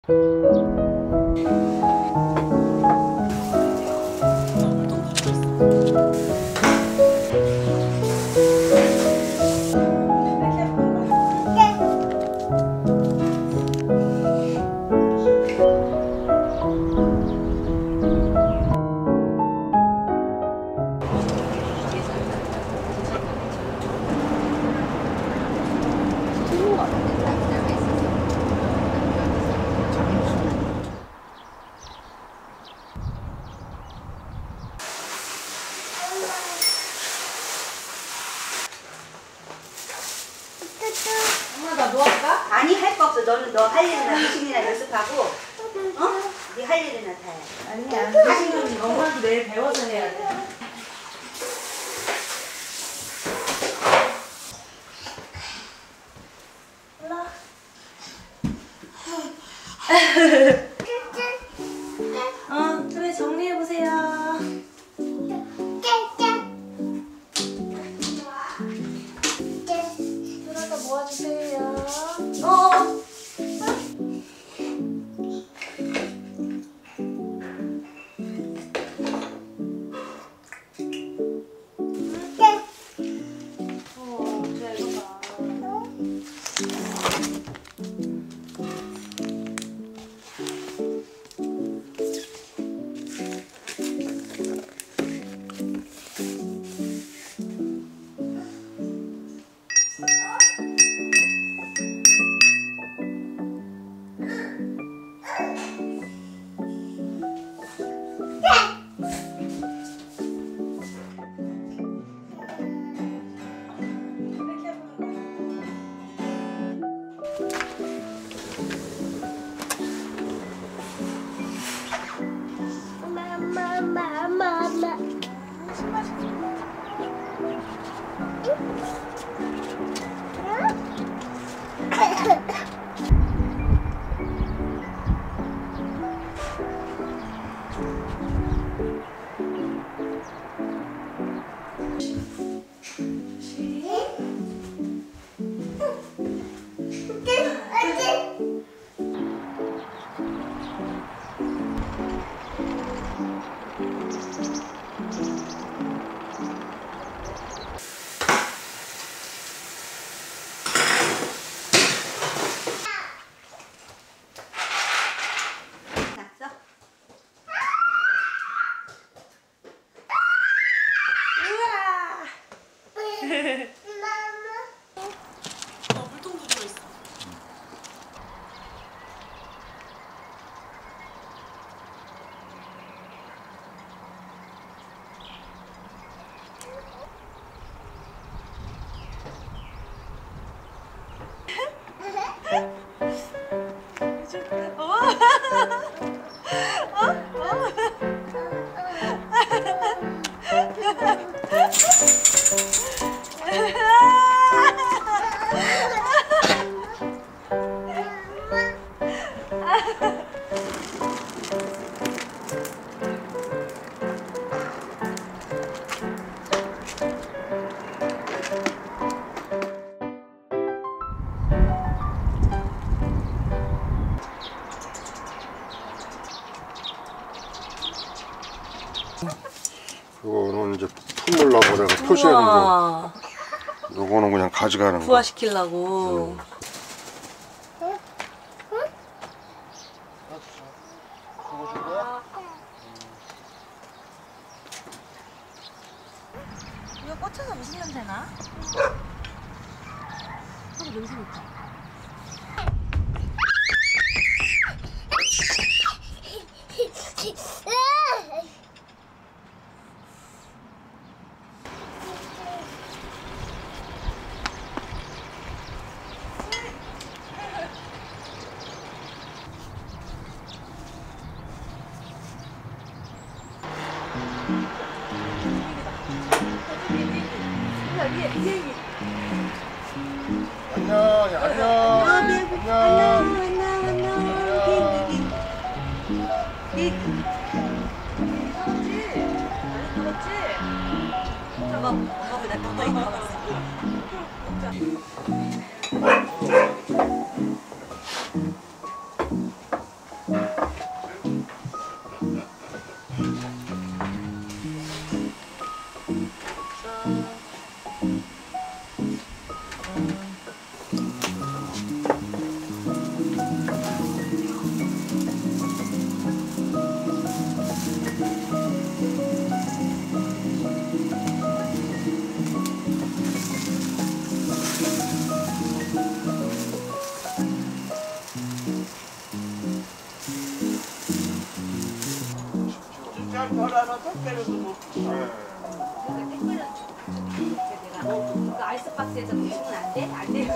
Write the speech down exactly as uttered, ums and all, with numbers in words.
엄마 나 뭐 할까? 아니 할 거 없어. 너는 너 할 일이나 미신이나 연습하고 어? 네 할 일이나 다 해. 아니야. 미신은 엄마도 내일 배워서 해야 돼. 어, 그래 정리해보세요. 들어서 모아주세요. 어. 어, 물통도 들어있어. 이거는 이제 품으려고 내가 표시해 놓은 거. 요거는 그냥 가져가는 거. 부화시키려고. 음. 이거 꽂혀서 무슨 냄새 나? 어, 냄새 좋다. 안녕, 안녕, 안녕, 그 아이스박스에서 드시면 안 돼? 안 돼요.